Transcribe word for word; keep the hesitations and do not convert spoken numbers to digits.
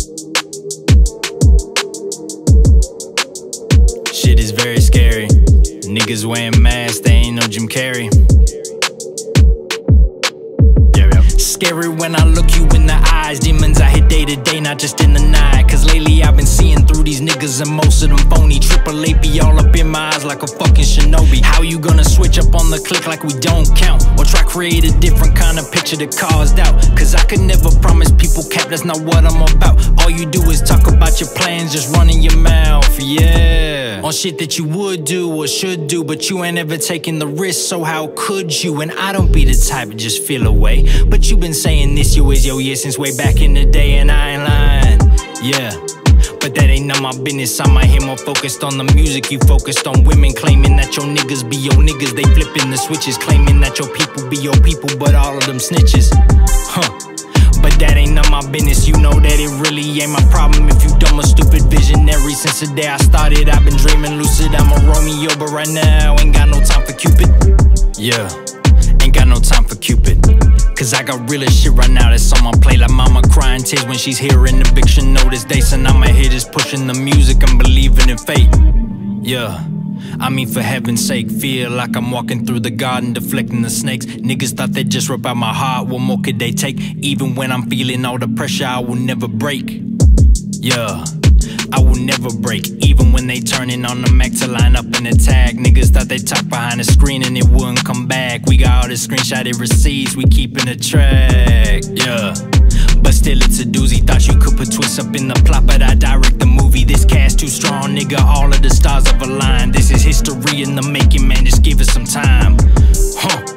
Shit is very scary. Niggas wearing masks, they ain't no Jim Carrey. Yeah, yeah. Scary when I look you in the eyes. Demons I hit day to day, not just in the night. Cause lately I've been seeing through these niggas and most of them phony. Triple A be all up in my eyes like a fucking shinobi. How you gonna switch up on the click like we don't count? Or try create a different kind of picture that caused doubt? Cause I could never promise people cap, that's not what I'm about. All you do is talk about your plans, just running your mouth, yeah. On shit that you would do or should do, but you ain't ever taking the risk, so how could you? And I don't be the type to just feel away, but you been saying this you is your year since way back in the day, and I ain't lying, yeah. But that ain't none of my business. I'm out here more focused on the music. You focused on women, claiming that your niggas be your niggas. They flipping the switches, claiming that your people be your people, but all of them snitches, huh. But that ain't none of my business. You know that it really ain't my problem if you dumb or stupid visionary. Since the day I started, I've been dreaming lucid. I'm a Romeo, but right now ain't got no time for Cupid. Yeah, ain't got no time for Cupid. Cause I got realer shit right now that's on my plate. Like mama crying tears when she's hearing eviction notice dates. And I'm out here just pushing the music and believing in fate. Yeah, I mean for heaven's sake, feel like I'm walking through the garden deflecting the snakes. Niggas thought they'd just rip out my heart, what more could they take? Even when I'm feeling all the pressure, I will never break. Yeah, I will never break. Even when they turning on the Mac to line up in the tag. Niggas thought they talk behind the screen and it wouldn't come back. We got all the screenshotted receipts, we keeping a track, yeah. But still it's a doozy. Thought you could put twists up in the plot, but I direct the movie. This cast too strong, nigga, all of the stars have aligned. This is history in the making, man, just give us some time, huh.